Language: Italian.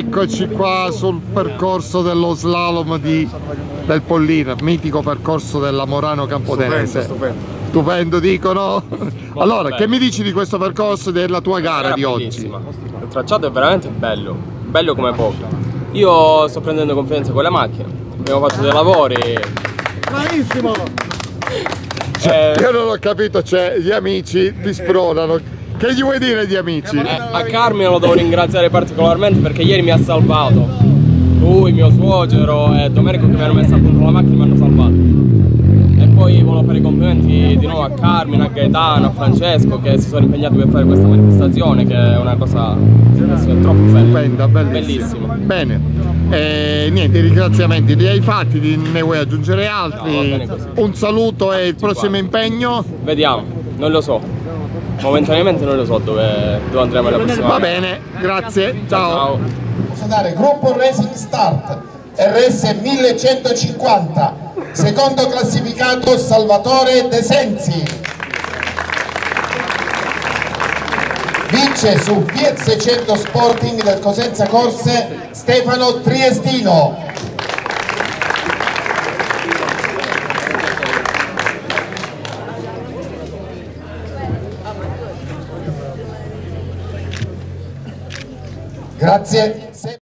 Eccoci qua sul percorso dello slalom del Pollino, mitico percorso della Morano Campodenese. Stupendo dicono. Allora, che mi dici di questo percorso e della tua gara di oggi? Il tracciato è veramente bello, bello come poco. Io sto prendendo confidenza con le macchine, abbiamo fatto dei lavori. Bravissimo! Io non ho capito, cioè gli amici ti spronano. Che gli vuoi dire agli amici? A Carmine lo devo ringraziare particolarmente perché ieri mi ha salvato. Lui, mio suocero e Domenico che mi hanno messo a punto la macchina mi hanno salvato. E poi volevo fare i complimenti di nuovo a Carmine, a Gaetano, a Francesco che si sono impegnati per fare questa manifestazione, che è una cosa troppo bella. Stupenda, bellissima. Bene, niente, i ringraziamenti li hai fatti, ne vuoi aggiungere altri? No, va bene così. Un saluto e il prossimo impegno? Vediamo, non lo so. Momentaneamente non lo so dove andremo la prossima. Va bene, grazie, ciao. Posso dare gruppo Racing Start RS 1150, secondo classificato Salvatore De Sensi, vince su Fiat 600 Sporting del Cosenza Corse Stefano Triestino. Grazie.